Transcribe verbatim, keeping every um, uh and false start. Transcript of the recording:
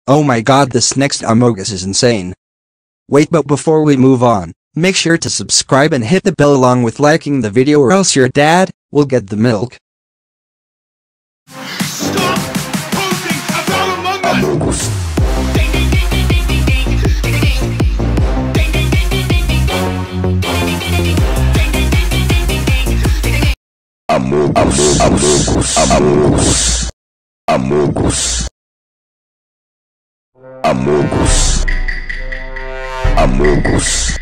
Oh my god, this next Among Us is insane. Wait, but before we move on, make sure to subscribe and hit the bell along with liking the video, or else your dad will get the milk. Stop posting about Among Us! Among Us, Among Us, Among Us, Among Us, Among Us, Among Us.